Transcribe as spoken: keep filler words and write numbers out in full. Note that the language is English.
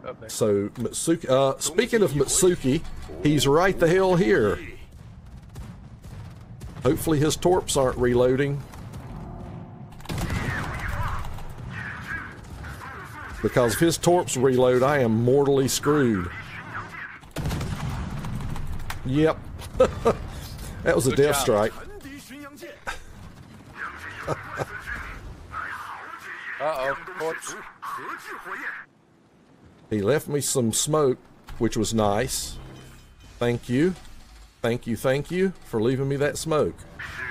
up there. So, Mutsuki, uh, speaking of Mutsuki, he's right the hell here. Hopefully his torps aren't reloading. Because if his torps reload, I am mortally screwed. Yep. That was a Good death job. strike. Uh-oh, torps. He left me some smoke, which was nice. Thank you. Thank you, thank you for leaving me that smoke.